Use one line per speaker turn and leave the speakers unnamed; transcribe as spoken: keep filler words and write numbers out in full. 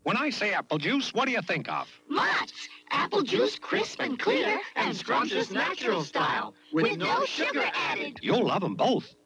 When I say apple juice, what do you think of?
Motts! Apple juice, crisp and clear, and scrumptious natural style, with no sugar added.
You'll love them both.